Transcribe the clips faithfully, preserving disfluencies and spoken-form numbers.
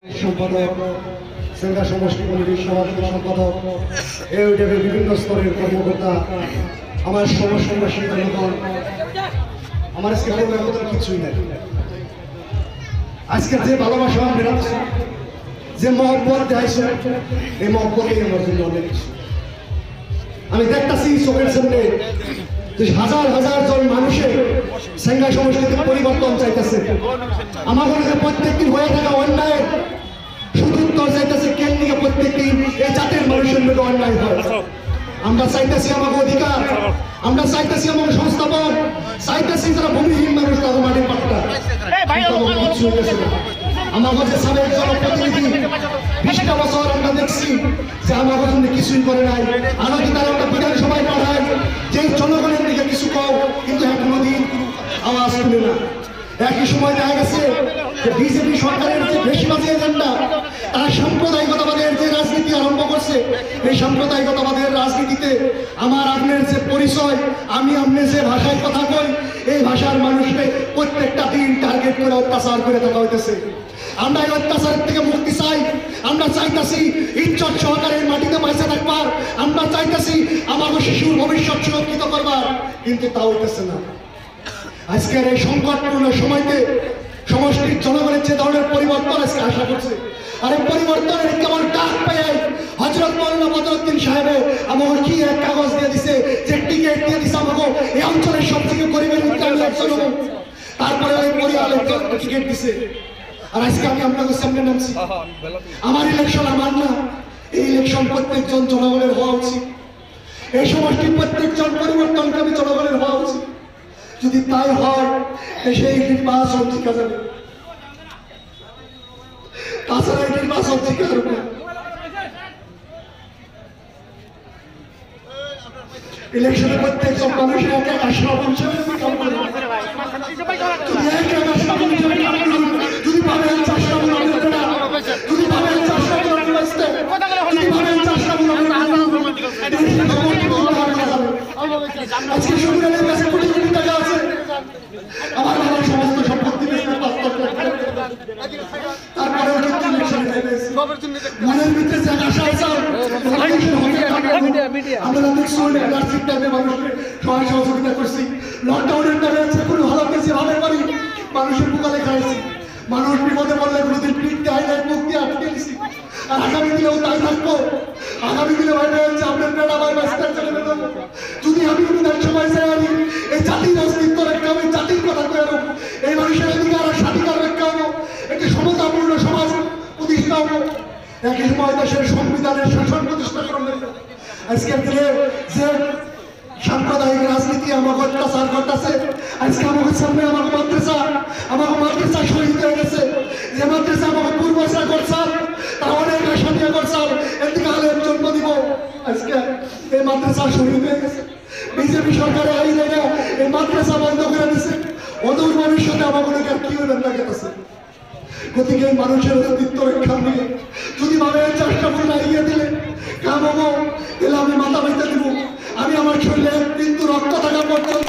সম্পাদক সেন্টার সমষ্টি কমিটির সভাপতি সম্পাদক ইউটিউবের বিভিন্ন স্তরের কর্মকর্তা আমার সমষ্টিবাসী জনগণ আমার আজকে বলবার মতো কিছুই নাই। আজকে যে ভালোবাসা আমি রাখছি, যে মহব্বত দেখাইছে, এই মহব্বতেই আমার জন্য অনেক কিছু। আমি দেখতেছি চোখের সামনে যে হাজার হাজার জন মানুষের সেঙ্গা সমষ্টিতে পরিবর্তন চাইতেছে। আমার মনে হয় প্রত্যেকদিন হয়ে থাকা অন্যায় সুদূত্তর চাইতেছে কেন দিকে প্রত্যেকদিন এই জাতির মানুষের মধ্যে অন্যায় হয়। আমরা চাইতেছি আমাকে অধিকার, আমরা চাইতেছি আমাকে সংস্থাপন, চাইতেছি যারা ভূমিহীন মানুষ তাদের মাটির পাট্টা। আমার কাছে সাবেক জনপ্রতিনিধি বিশটা বছর আমরা দেখছি যে আমার জন্য কিছুই করে নাই। আরো কি তারা আমরা বিধানসভায় পাঠায় যে জনগণের দিকে কিছু কও, কিন্তু এখনো দিন আওয়াজ তুলে না। একই সময় দেখা গেছে যে বিজেপি সরকারের যে বেশিবাদী এজেন্ডা, তারা সাম্প্রদায়িকতাবাদের যে রাজনীতি আরম্ভ করছে, এই সাম্প্রদায়িকতাবাদের রাজনীতিতে আমার আপনার যে পরিচয়, আমি আপনি যে ভাষায় কথা কই, এই ভাষার মানুষকে প্রত্যেকটা দিন টার্গেট করে অত্যাচার করে থাকা হইতেছে। আমরা এই অত্যাচারের থেকে মুক্তি চাই। আমরা চাইতেছি ইজ্জত সহকারে মাটিতে পয়সা থাকবার, আমরা চাইতেছি আমাদের শিশুর ভবিষ্যৎ সুরক্ষিত করবার, কিন্তু তা হইতেছে না। আজকের এই সংকটপূর্ণ সময়তে সমষ্টির জনগণের যে ধরনের পরিবর্তন আজকে আশা করছে, আর এই পরিবর্তনের কেমন ডাক পেয়ে হযরত মাওলানা বদরউদ্দিন সাহেবে আমাকে কি এক কাগজ দিয়ে দিছে, যে টিকিট দিয়ে দিছে আমাকে এই অঞ্চলের সব থেকে গরিবের মধ্যে আমি একজন হব। তারপরে ওই পরিবারের টিকিট দিছে। আর আজকে আমি আপনাদের সামনে নামছি। আমার ইলেকশন আমার না, এই ইলেকশন প্রত্যেকজন জনগণের হওয়া উচিত। এই সমষ্টির প্রত্যেকজন পরিবর্তনকামী জনগণের হওয়া উচিত। যদি তাই হয় সেই নির্বাচন ঠিক আছে, তাছাড়া এই নির্বাচন ঠিক আছে। ইলেকশনে প্রত্যেকজন মানুষের এক এক আসন যদি পাবেন চারশো যদি পাবেন চারশো আজকে সংগ্রামের কাছে কোটি কোটি টাকা আছে, আমার আমার সমস্ত সম্পত্তি তারপরেও কিন্তু মনের ভিতরে যে আশা আছে আমরা মানুষকে সহায় সহযোগিতা করছি। লকডাউনের টাইমে কোনো ভালো পেয়েছি, ভালো পারি মানুষের বুকালে খাইছি। মানুষ বিপদে পড়লে কোনোদিন পিঠ দেয় নাই, মুখ দিয়ে আটকে দিছি। আর আগামী দিনেও তাই থাকবো। আগামী দিনে ভাইবে হচ্ছে আপনার বেড়া ভাই বাস্তার চলে বেরোব। যদি আমি বিধানসভায় যাই আমি এই জাতির অস্তিত্ব রেখে আমি জাতির কথা কয়ে নেব, এই মানুষের অধিকার আর স্বাধিকার রক্ষা হবো, একটি সমতাপূর্ণ সমাজ প্রতিষ্ঠা হবো। একই সময় দেশের সংবিধানের শাসন প্রতিষ্ঠা করবেন। আজকের দিনে যে সাম্প্রদায়িক রাজনীতি আমাকে অত্যাচার করতেছে, আজকে আমাকে সামনে আমাকে মাদ্রাসা আমাকে মাদ্রাসা শহীদ হয়ে গেছে। যে মাদ্রাসা আমাকে পূর্বসা করছাল, তা অনেক আশা দিয়ে করছাল এদিকে আলেম জন্ম দিব, আজকে এই মাদ্রাসা শহীদ হয়ে গেছে। বিজেপি সরকারের আইনে এই মাদ্রাসা বন্ধ করে দিচ্ছে। অদূর ভবিষ্যতে আমাকে আর কি হবেন না গেছে। গতিকে মানুষের অস্তিত্ব রক্ষা নিয়ে যদি ভাবে চেষ্টা করে এগিয়ে দিলে কাম হবো, তাহলে আমি মাথা বেঁধে দিব। আমি আমার শরীরে কিন্তু রক্ত থাকা পর্যন্ত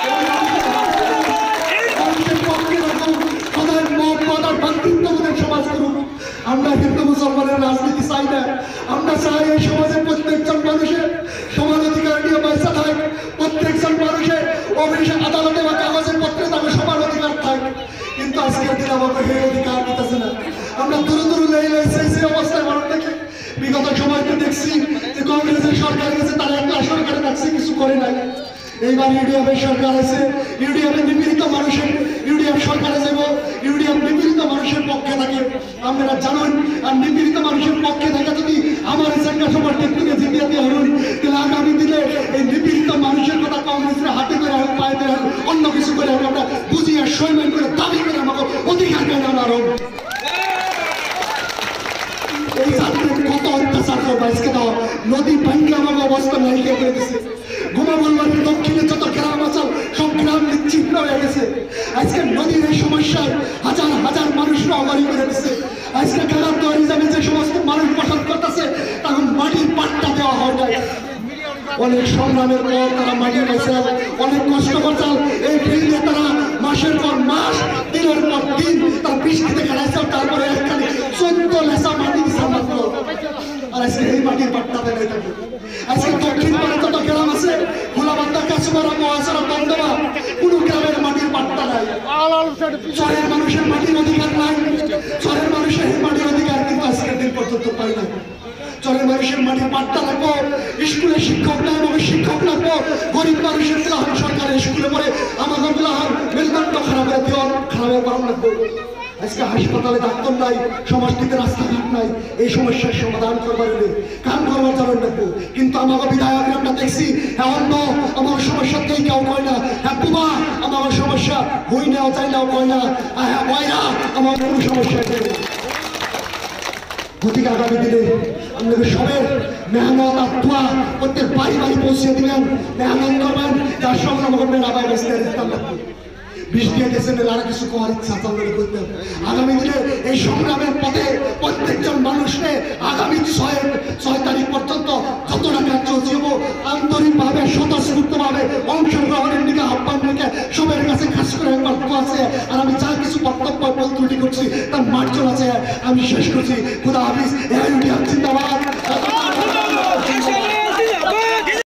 মানুষের পক্ষে রাখুন, সদায় মহব্বত আর ভাতৃত্ববোধের সমাজ করুন। আমরা হিন্দু মুসলমানের রাজনীতি চাই না। আমরা চাই এই সমাজের প্রত্যেকজন মানুষের সমান অধিকার নিয়ে পয়সা থাকে, প্রত্যেকজন মানুষের অফিসে আদালতে বা কাগজের পত্রে তাদের সমান অধিকার থাকে। কিন্তু আজকের দিন আমাকে সেই অধিকার দিতেছে না। আমরা দূরে দূরে লেই লেগেছে সেই অবস্থায় মানুষ দেখে বিগত সময়কে দেখছি যে কংগ্রেসের সরকার গেছে, তারা একটা সরকারের কাছে কিছু করে নাই। এইবার ইউডিএফের সরকার আছে, ইউডিএফের নিপীড়িত মানুষের ইউডিএফ সরকারে যাব, ইউডিএফ নিপীড়িত মানুষের পক্ষে থাকে। আপনারা জানুন, আর নিপীড়িত মানুষের পক্ষে থাকে যদি আমার সেন্টা সবার টেকনিকে জিতিয়ে দিয়ে হন, তাহলে আগামী দিনে এই নিপীড়িত মানুষের কথা কংগ্রেসের হাতে করে হোক, পায়ে করে হোক, অন্য কিছু করে হোক, আমরা বুঝিয়ে সৈমান করে দাবি করে আমাকে অধিকার দেন আমার হোক। এই জাতির কত অত্যাচার করবো, আজকে তো নদী ভাঙ্গে আমাকে অবস্থা নাইকে করে দিচ্ছে। ঘুমাবুলবাড়ির দক্ষিণে যত গ্রাম আছে সব গ্রাম নিশ্চিহ্ন হয়ে গেছে। আজকে নদীর এই সমস্যায় হাজার হাজার মানুষরা অবারি করে দিচ্ছে। আজকে খেলার তৈরি যাবে যে সমস্ত মানুষ বসত করতেছে, তখন মাটির পাট্টা দেওয়া হয় নাই। অনেক সংগ্রামের পর তারা মাটি পাইছে, অনেক কষ্ট করছে। এই ফিল্ডে তারা মাসের পর মাস, দিনের পর দিন তার বৃষ্টিতে কাটাইছে। তারপরে একখানে আজকে এই মাটির পাট্টা দেয় থাকে আজকে দক্ষিণ পাড়ে যত গ্রাম আছে খোলাবান্ধা কাছুমারা মহাসারা বন্ধবা কোনো গ্রামের মাটির পাট্টা নাই চরের মানুষের মাটির অধিকার নাই চরের মানুষের এই মাটির অধিকার কিন্তু আজকের দিন পর্যন্ত পাই না চরের মানুষের মাটির পাট্টা লাগবো স্কুলে শিক্ষক নাই এবং শিক্ষক লাগবো গরিব মানুষের গ্রাহক সরকারের স্কুলে পড়ে আমাদের গ্রাহক মেরুদণ্ড খারাপের দিন খারাপের বারণ লাগবো আজকে হাসপাতালে ডাক্তার নাই সমষ্টিতে রাস্তাঘাট নাই এই সমস্যার সমাধান করবার হলে কাম করবার জন্য লাগবো কিন্তু আমাকে বিধায়ক আমরা দেখছি এখন তো আমার সমস্যা থেকে কেউ কয় না হ্যাঁ বুবা আমার সমস্যা হই নেওয়া চাইলেও কয় না হ্যাঁ কয় না আমার কোনো সমস্যা নেই গতিক আগামী দিনে আপনাদের সবের মেহনত আত্মা প্রত্যেক বাড়ি বাড়ি পৌঁছে দিলেন মেহনত করবেন যার সঙ্গে আমাকে মেলাবাই বেসতে দিতাম লাগবে বৃষ্টি গেছে আর কিছু করার ইচ্ছা চালু করতে আগামী দিনে এই সংগ্রামের পথে প্রত্যেকজন মানুষকে আগামী ছয় ছয় তারিখ পর্যন্ত যতটা কার্য জীব আন্তরিকভাবে স্বতঃস্ফূর্তভাবে অংশগ্রহণের দিকে আহ্বান রেখে সবের কাছে খাস করে একবার আছে আর আমি যা কিছু বক্তব্য বল ত্রুটি করছি তার মার্জন আছে আমি শেষ করছি খুদা হাফিজ জিন্দাবাদ।